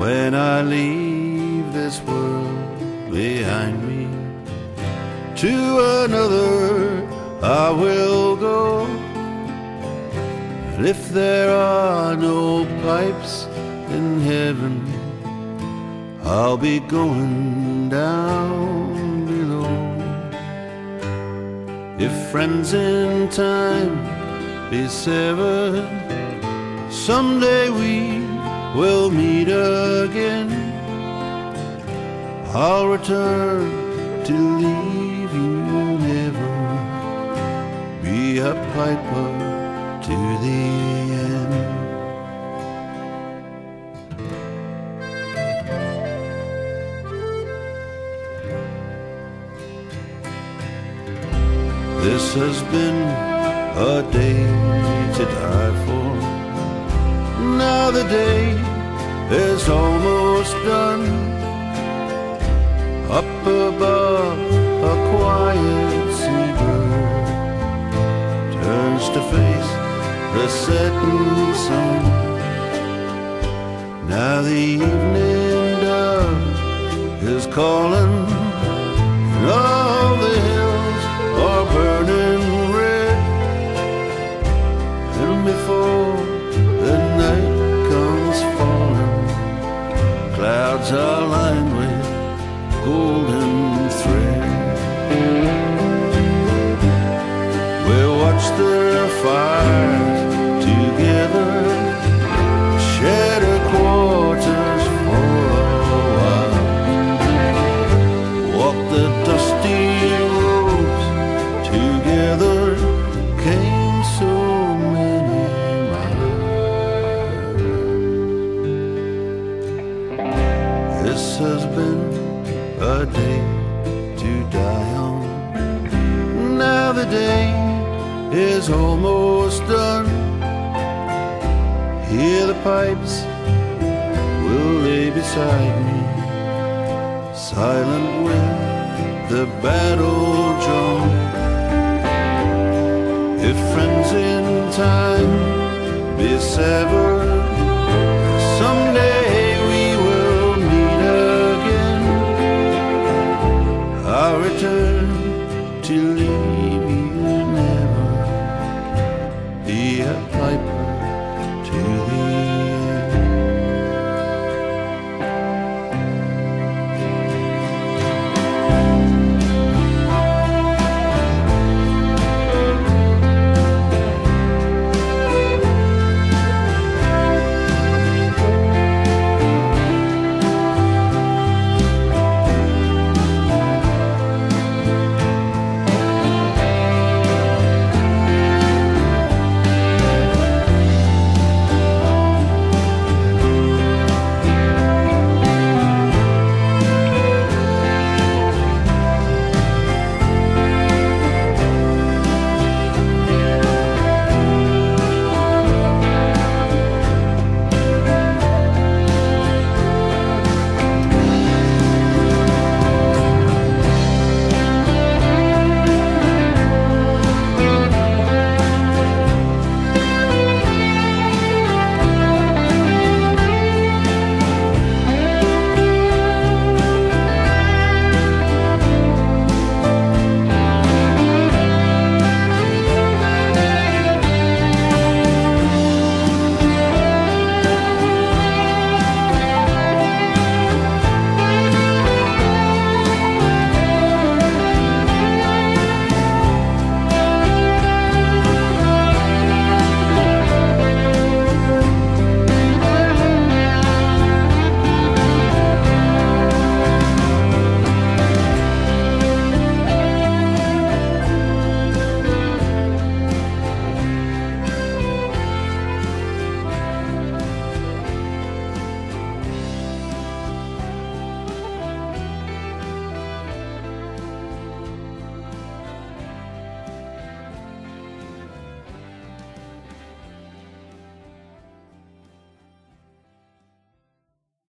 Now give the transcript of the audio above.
when I leave this world behind me. To another I will go, and if there are no pipes in heaven, I'll be going down below. If friends in time be severed, someday we will meet again. I'll return to leave you never, be a piper to the end. This has been a day to die for. Now the day is almost done. Up above, a quiet seabird turns to face the setting sun. Now the evening dove is calling, and all the hills are burning red. And before the night comes falling, clouds are lined with golden thread. We'll watch the fires together, shed our quarters for a while, walk the dusty roads together, came so many miles. This has been a day to die on. Now the day is almost done. Hear the pipes will lay beside me, silent with the battle drum. If friends in time be severed,